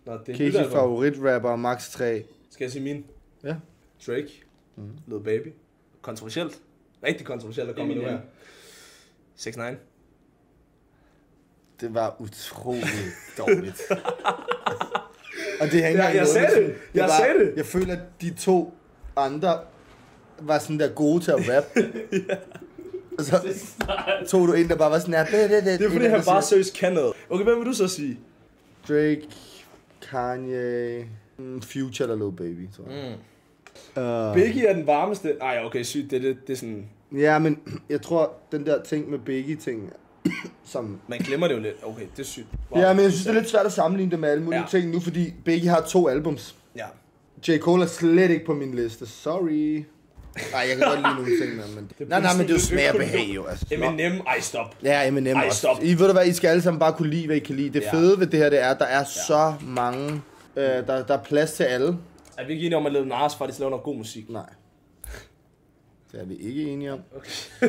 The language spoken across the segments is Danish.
Nå, det er Casey favoritrapper, max 3. Skal jeg sige min? Ja. Drake. Lil Baby. Kontroversielt. Rigtig kontroversielt at komme nu her. 6 9 Det var utroligt dårligt. Og det hænger jeg sagde det. Jeg sagde det. Jeg føler, at de 2 andre var sådan der gode til at rap. Ja. Og så tog du en, der bare var sådan her. Det er fordi, han bare seriøst kan noget. Okay, hvad vil du så sige? Drake, Kanye, Future eller Lil Baby, tror jeg. Biggie er den varmeste. Ej, okay, sygt. Det er sådan... Ja, men jeg tror, den der ting med Biggie-ting, som... Man glemmer det jo lidt. Okay, det er sygt. Wow. Ja, men jeg synes, det er lidt svært at sammenligne det med alle mulige ting nu, fordi Biggie har 2 albums. Ja. J. Cole er slet ikke på min liste. Sorry. Nej, jeg kan godt lide nogle ting, men... Nej, men det er jo smag og behag, jo. Altså. Eminem, stop. Ja, Eminem også. Stop. I ved du hvad, I skal alle sammen bare kunne lide, hvad I kan lide. Det fede ved det her, det er, at der er så mange... der er plads til alle. Er vi ikke enige om at lave Nas faktisk laver noget god musik? Nej. Det er vi ikke enige om. Okay.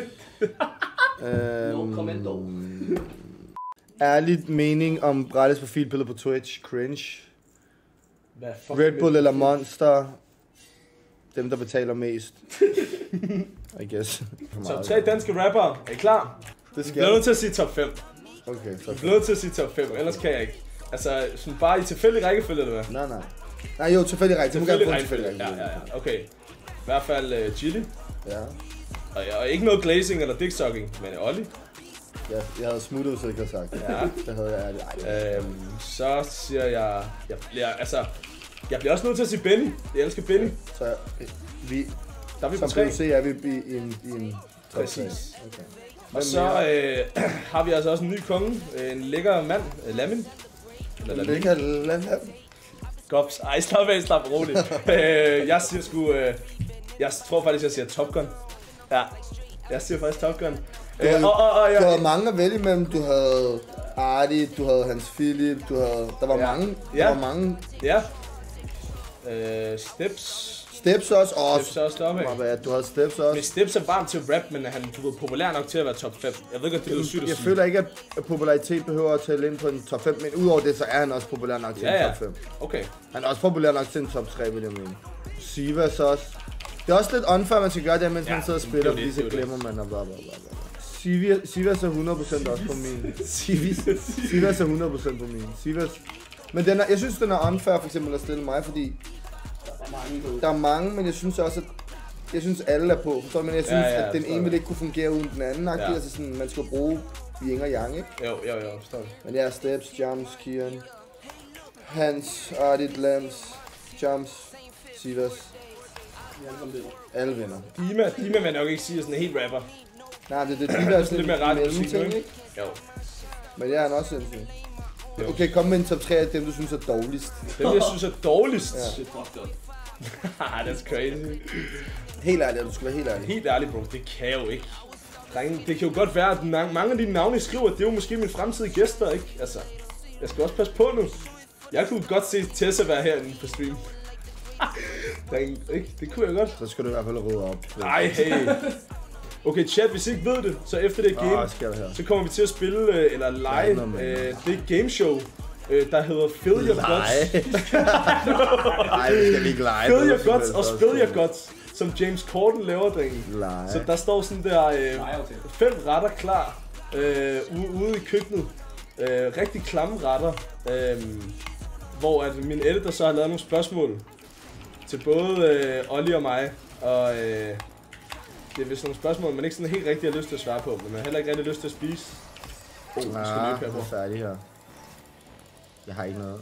No commento. Ærligt mening om gratis profilbilleder på Twitch. Cringe. Hvad Red Bull eller Monster. Dem, der betaler mest. I guess. Top 3 danske rappere. Er I klar? Det skal jeg. Jeg bliver nødt til at sige top 5. Okay, top 5. Jeg bliver nødt til at sige top 5, ellers kan jeg ikke. Altså, sådan bare i tilfældig rækkefølge, eller hvad? Nej. Nej, jo, tilfældig rækkefølge. Tilfældig rækkefølge. Ja. Okay. I hvert fald Chili. Ja. Og ikke noget glazing eller dicksucking, men Olli. Ja, jeg havde smuttet, så jeg ikke havde sagt. Ja. Det havde jeg ærligt. Så siger jeg jeg bliver også nødt til at sige Benny. Jeg elsker Benny. Så vi... Der er vi på som 3. Som du se, er vi i en top 3. Præcis. Okay. Og så har vi altså også en ny konge. En lækker mand. Lamin. Lækker Lamin. Gops. Ej, slap roligt. Jeg siger sgu... jeg tror faktisk, jeg siger Top Gun. Ja, jeg siger faktisk Top Gun. Du havde mange at vælge imellem. Du havde Artie, du havde Hans Philip, der var mange. Der var mange. Ja. Steps. Steps også. Steps også deroppe. Du havde Steps også. Men Steps er varm til rap, men han er populær nok til at være top 5. Jeg ved godt, det er sygt at sige. Jeg føler ikke, at popularitet behøver at tælle ind på en top 5, men udover det, så er han også populær nok til en top 5. Okay. Han er også populær nok til en top 3, vil jeg mene. Sivas også. Det er også lidt unfair, man skal gøre det, mens man sidder og spiller, fordi så glemmer man og blablabla. Sivas er 100% også på min. Sivas er 100% på min. Sivas. Men jeg synes, den er unfair for eksempel at stille mig, fordi der er mange, men jeg synes også, at jeg synes alle er på. Forstår du? Men jeg synes, at den ene vil ikke kunne fungere uden den anden. Altså sådan, man skal bruge yin og yang, ikke? Jo, forstår du. Men ja, Steps, Jams, Kian, Hans, Ardit, Lams, Jams, Sivas. Alle vinder. Dima vil nok ikke sige sådan en helt rapper. Nej, det er de der sådan lidt mere ret musik, ikke? Jo. Men jeg er han også sindssygt. Okay, kom med en top 3 af dem, du synes er dårligst. Dem, jeg synes er dårligst? Ja. Shit, fucked up. That's crazy. Helt ærligt, du skal være helt ærlig. Helt ærligt, bro. Det kan jo ikke. Det kan jo godt være, at mange af de navne, I skriver, det er jo måske mine fremtidige gæster, ikke? Altså, jeg skal også passe på nu. Jeg kunne godt se Tessa være herinde på stream. Det kunne jeg godt. Så skal du i hvert fald rydde op. Ej, hey. Okay, chat, hvis I ikke ved det, så efter det game, så kommer vi til at spille, eller lege, det gameshow, der hedder Fill Your Guts. Nej, vi skal ikke lege. Fill Your Guts og Spill Your Guts, som James Corden laver, drenge. Så der står sådan der 5 retter klar ude i køkkenet. Rigtig klamme retter, hvor at min editor så har lavet nogle spørgsmål til både Olli og mig, og det er vist nogle spørgsmål, man ikke sådan helt rigtig har lyst til at svare på, men man har heller ikke rigtig lyst til at spise. Jeg er færdig her. Jeg har ikke noget.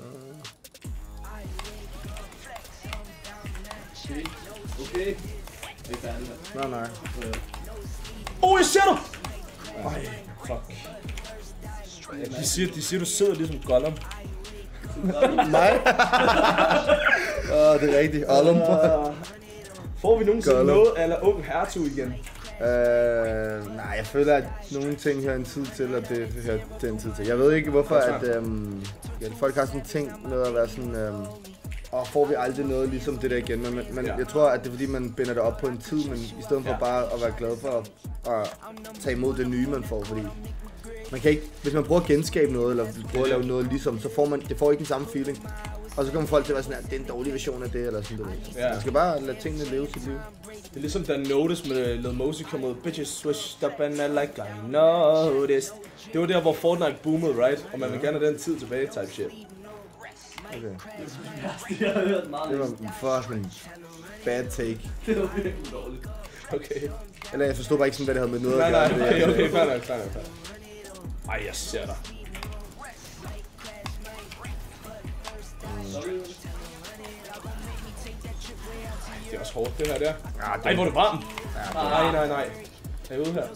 Okay. Det er færdigt. Nej. Jeg ser dig! Ej, fuck. De siger, du sidder ligesom Gollum. Nej. Det er rigtigt. Gollum. Får vi nogensinde noget eller ung hertug igen? Nej, jeg føler, at nogle ting hører en tid til, og det hører den tid til. Jeg ved ikke, hvorfor at folk har sådan tænkt med at være sådan... får vi aldrig noget ligesom det der igen, men jeg tror, at det er fordi, man binder det op på en tid, men i stedet for bare at være glad for at tage imod det nye, man får, fordi man kan ikke, hvis man prøver at genskabe noget, eller prøver at lave noget ligesom, så får man, det får ikke den samme feeling. Og så kommer folk til at være sådan, at det er en dårlig version af det, eller sådan noget. Ja. Man skal bare lade tingene leve sit liv. Det er ligesom da Notice med Lil Mosey kom ud. Bitches switched up and I like I noticed. Det var der, hvor Fortnite boomede, right? Og man vil gerne have den tid tilbage, type shit. Okay. Det har jeg hørt meget. Det var fucking bad take. Det var virkelig dårligt. Okay. Eller jeg forstod bare ikke sådan, hvad det havde med noget at gøre. Nej, okay, fair nok. Ej, jeg ser dig. Det er også hårdt, det her der. Ej, hvor er det varmt. Nej. Er jeg ude her?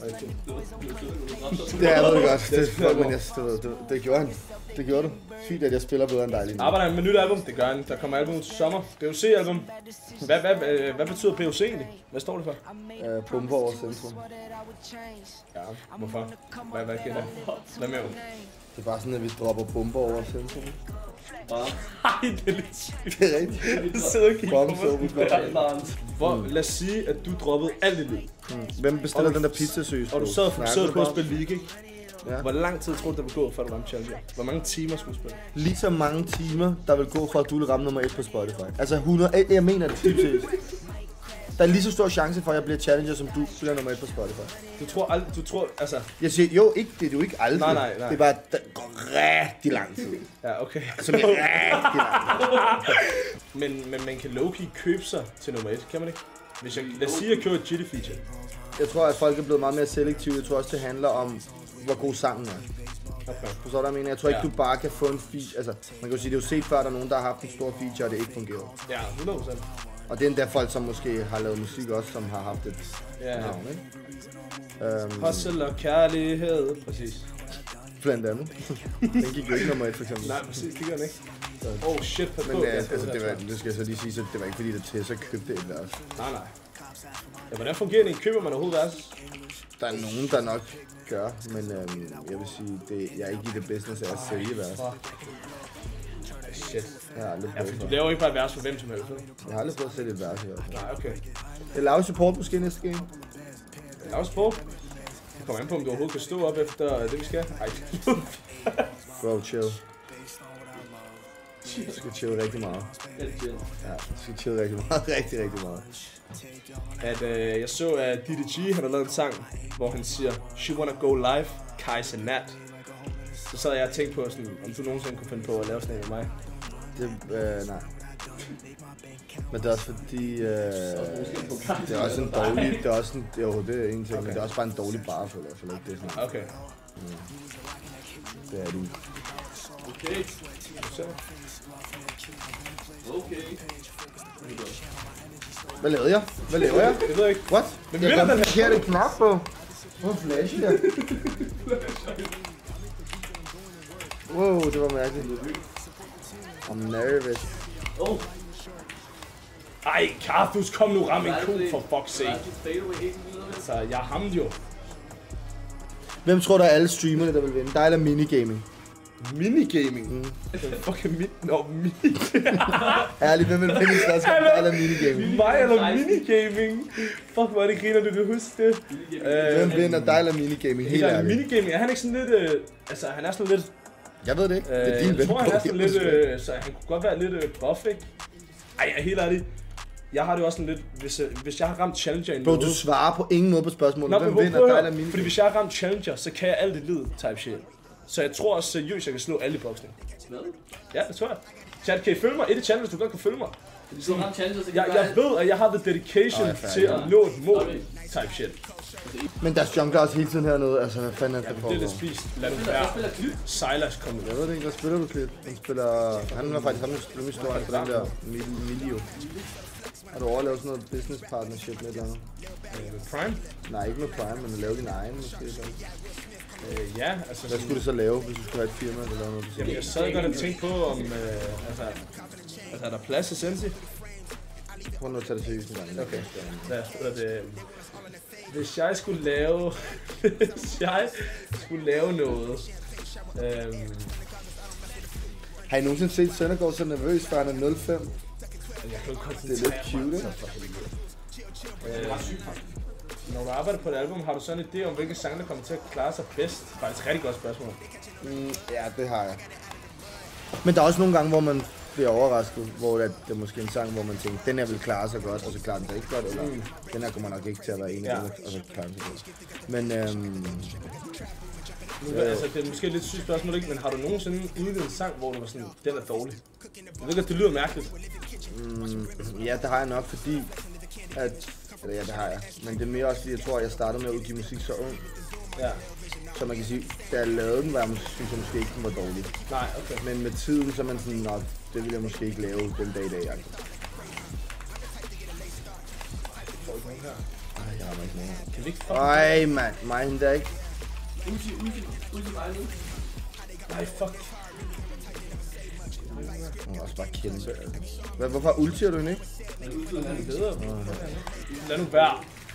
Det er noget godt. Det gjorde han. Det gjorde du. Sygt, at jeg spiller bedre end dig lige nu. Arbejder med nyt album? Det gør han. Der kommer album til sommer. POC-album. Hvad betyder POC egentlig? Hvad står det for? Pumper over centrum. Ja, hvorfor? Hvad kan det? Hvad med? Det er bare sådan, at vi dropper bomber over centrum. Ej, det er lidt sygt. Det er rigtigt. Du sidder og kigger på mig. Lad os sige, at du droppede alt i liv. Hvem bestiller den der pizzasøs? Og du sad fokuseret på at spille League, ikke? Ja. Hvor lang tid tror du, der vil gå, før du ramte Challenger? Hvor mange timer skulle du spille? Lige så mange timer, der vil gå fra, at du vil ramme nummer 1 på Spotify. Altså 100, jeg mener det typisk. Der er lige så stor chance for, at jeg bliver Challenger, som du bliver nummer 1 på Spotify. Du tror, altså... Jeg siger, jo, ikke, det er jo ikke aldrig. Nej. Det er bare, der går rigtig lang tid. Ja, okay. Altså, rigtig lang tid. men man kan low-key købe sig til nummer 1, kan man ikke? Hvis jeg, lad os sige, at jeg køber et Jitty-feature. Jeg tror, at folk er blevet meget mere selektive. Jeg tror også, det handler om, hvor god sangen er. Okay. Forstår du, hvad jeg mener? Jeg tror ikke, du bare kan få en feature. Altså, man kan jo sige, det er jo set før, at der er nogen, der har haft en stor feature, og det ikke fungerer. Ja, 100%. Og det er endda folk, som måske har lavet musik også, som har haft et navn, ikke? Hustle og kærlighed, præcis. Blandt andet. Den gik jo ikke nummer 1, for eksempel. Nej, præcis, det gør den ikke. Shit, pas på. Men altså, det skal jeg så lige sige, så det var ikke fordi, at Tessa købte et vers. Nej. Ja, hvordan fungerer det? Køber man overhovedet vers? Der er nogen, der nok gør, men jeg vil sige, jeg er ikke i det business af at sælge vers. Shit. Jeg har aldrig prøvet du laver ikke bare et vers for hvem som helst, Jeg har aldrig prøvet at sælge et vers i hvert fald. Nej, okay. Jeg laver support måske næste game. Jeg laver support? Det kommer an på, om du overhovedet kan stå op efter det, vi skal. Ej, bro, chill. Du skal chill rigtig meget. Ja, du skal chill rigtig meget. Rigtig meget. Jeg så, at DDG han har lavet en sang, hvor han siger, She wanna go live, Kaiser Nat. Så sad jeg og tænkte på, sådan, om du nogensinde kunne finde på at lave sådan en med mig. Nej. Men det er også fordi, det er også en dårlig, det er også en, jo, det er en ting, men det er også bare en dårlig bar for det, det er sådan. Okay. Det er det. Okay. Hvad lavede jeg? Jeg ved ikke. What? Men jeg kom forkert knap på. Hvor flash her? Wow, det var mærkeligt. I'm nervous. Ej, Carthus, kom nu, ram en ko for fuck's sake. Så jeg hamte jo. Hvem tror der er alle streamerne, der vil vinde? Dig eller minigaming? Minigaming? Fucking minigaming. Ærligt, hvem vil vinde i størst? Dig eller minigaming? Mig eller minigaming? Fuck, hvor er det griner, du kan huske det. Hvem vinder dig eller minigaming? Helt ærligt. Minigaming, er han ikke sådan lidt... altså, han er sådan lidt... Jeg ved det ikke. Det er din ven. Jeg tror, han er sådan lidt... så han kunne godt være lidt buff, ikke? Ej, jeg er helt ærlig. Jeg har det også sådan lidt, hvis jeg har ramt Challenger i noget... Bro, du svarer på ingen måde på spørgsmålet. Hvem vinder dig eller minigaming? Fordi hvis jeg har ramt Challenger, så kan jeg alt det lid type shit. Så jeg tror også seriøst, jeg kan slå alle i boksning. Ja, det tror jeg. Chat, kan I følge mig? Et challenge, hvis du godt kan følge mig. Jeg ved, at jeg har the dedication til at nå et mål type shit. Men der er jungler også hele tiden hernede, altså hvad fanden er det for? Det er lidt spist. Lad nu være. Silas kommer. Jeg ved det ikke, hvad spiller du Clip? Han er faktisk ham, der står på den der Milio. Har du overlavet sådan noget business partnership med et eller andet? Med Prime? Nej, ikke med Prime, men at lave din egen måske. Ja, altså... Hvad skulle du så lave, hvis du skulle have et firma eller noget? Jamen, jeg sad godt og tænkte på, om... altså, er der plads til Sensi? Prøv nu at tage det seriøst en gang. Okay. Hvis jeg skulle lave... noget... Har I nogensinde set Søndergaard så nervøs, for han er 05? Jeg kan jo koncentrere. Det er lidt cute, ikke? Når du arbejder på et album, har du sådan en idé om, hvilke sange, der kommer til at klare sig bedst? Faktisk et rigtig godt spørgsmål. Ja, det har jeg. Men der er også nogle gange, hvor man bliver overrasket, hvor det er måske en sang, hvor man tænker, den her vil klare sig godt, og så klarer den sig ikke godt, eller den her kommer nok ikke til at være en af dem, og så klarer den sig godt. Men altså, det er måske et lidt sygt spørgsmål, ikke? Men har du nogensinde udgivet en sang, hvor du var sådan, den er dårlig? Jeg ved ikke, at det lyder mærkeligt. Ja, det har jeg nok, fordi at... Eller ja, det har jeg. Men det er mere også, fordi jeg tror, at jeg startede med at udgive musik så ung. Ja. Så man kan sige, da jeg lavede den, synes jeg måske ikke, den var dårlig. Nej, okay. Men med tiden, så er man sådan, nok, det vil jeg måske ikke lave den dag i dag. Får ikke nogen her? Ej, jeg har ikke nogen her. Kan vi ikke Ej, mand. Mig hende der ikke. Ulti mig nu. Nej, fuck. Hun er også bare kæmpe. Hvorfor ultier du hende ikke? Lad nu være.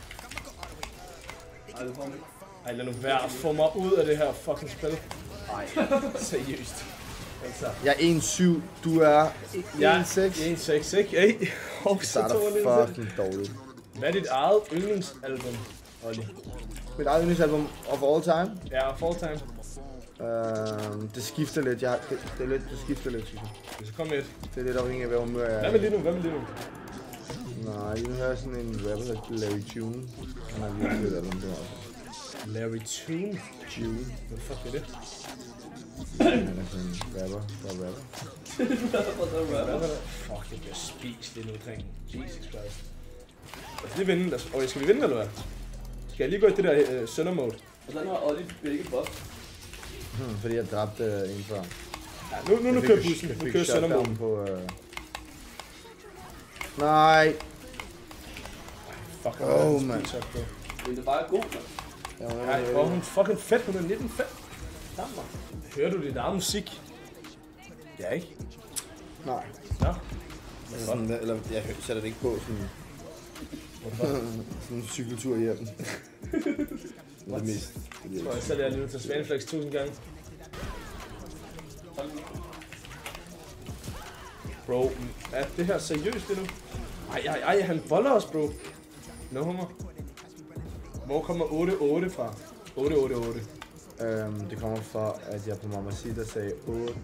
Ej, lad nu være. Få mig ud af det her fucking spil. Ej, seriøst. Altså. Jeg er 1,7. Du er 1,6. 1,6, ikke? Ej. Det starter fucking dårligt. Hvad er dit eget yndlingsalbum, Olli? Mit eget yndlingsalbum of all time? Ja, of all time. Det skifter lidt. Det skifter lidt, synes jeg. Så kom med et. Det er lidt afhængigt af, hvad humør jeg er. Hvad med lige nu? Nej, lige nu hører jeg sådan en rapper, der hedder Larry Tune. Han har virkelig lidt album, det også. Larry Tune? Hvad fuck er det? Han er sådan en rapper, der er rapper. Fuck, jeg bliver spist lidt omkring. Jesus Christ. Det er vinde, okay, skal vi vinde eller hvad? Skal jeg lige gå i det der Sønder mode? Hvordan har Olli begge buff? Fordi jeg dræbte en før. Ja, nu kører bussen. Nu kører Sønder mode. På, Nej. Fuck, man. Men det er bare god, mand. Nej, hvor hun fucking fedt. Hun er 19,5. Hører du dit eget musik? Ja, ikke? Nej. Nå. Sådan, eller jeg sætter det ikke på sådan... sådan en cykeltur hjem. Det er det mest. Jeg tror, jeg sætter jer lige til Svaneflex 1000 gange. Bro, er det her seriøst det nu? Ej, han boller os, bro. No homo. Hvor kommer 8-8 fra? 8-8-8. Det kommer fra, at jeg på Mamacita sagde 8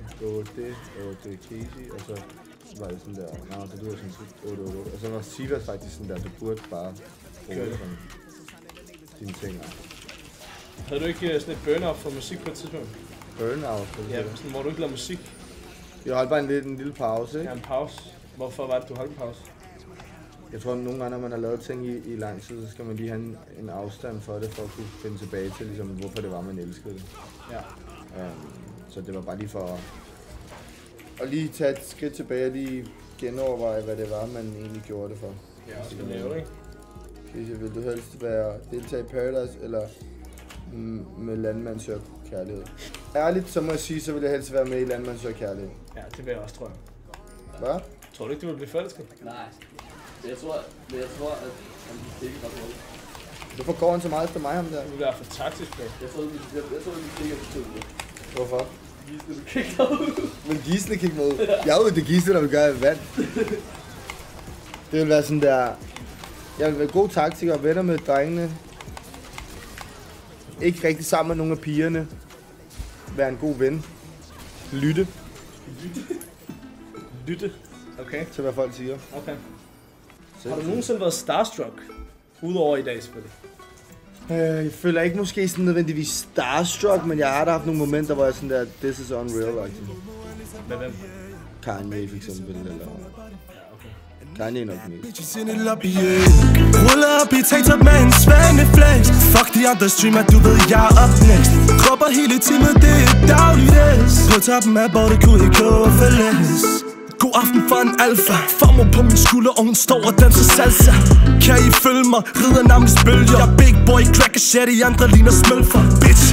Casey, og så var det sådan der, nej, det lyder sådan 8. Og så var Sivas faktisk sådan der, du burde bare bruge sådan dine ting. Havde du ikke sådan et burn-out for musik på et tidspunkt? Burn-out? Ja, sådan, hvor du ikke lavede musik. Jeg holdt bare en lille pause, ikke? Ja, en pause. Hvorfor var det, du holdt en pause? Jeg tror, at nogle gange, når man har lavet ting i lang tid, så skal man lige have en afstand for det, for at kunne finde tilbage til, ligesom, hvorfor det var, man elskede det. Ja. Så det var bare lige for at lige tage et skridt tilbage og lige genoverveje, hvad det var, man egentlig gjorde det for. Ja, det skal lave, ikke? Casey, vil du helst deltage i Paradise, eller med Landmand søger kærlighed? Ærligt, så må jeg sige, så vil jeg helst være med i Landmand søger kærlighed. Ja, det vil jeg også, tror jeg. Hvad? Tror du ikke, du vil blive forelsket? Nej. Jeg tror, at han ikke ret hurtigt. Hvorfor går han så meget efter mig, ham der? Du er for taktisk, bro. Jeg tror, vi ikke er på det. Hvorfor? Gisne, du kigger ud. Men Gisne kigger med ud. Jeg er jo det Gisne, der vil gøre vand. Det vil være sådan der... Jeg vil være god taktiker, venner med drengene. Ikke rigtig sammen med nogle af pigerne. Være en god ven. Lytte. Lytte? Okay. Til hvad folk siger. Okay. Har du nogensinde været starstruck? Udover i dag, selvfølgelig. Jeg føler ikke måske sådan nødvendigvis starstruck, men jeg har da haft nogle momenter, hvor jeg sådan der, this is unreal, like. Med hvem? Kanye for eksempel, eller... Kanye nok mest. Ruller op i TikTok med en svaneflex. Fuck de andre streamer, du ved jeg er up next. Krupper hele timen, det er dagligdags. På toppen af bordet kunne ikke KFLS. God aften for en alfa. Farmor på min skulder, og hun står og danser salsa. Kan I følge mig? Rider nærmest bølger. Jeg er big boy, cracker shit, I andre ligner smølfer. Bitch,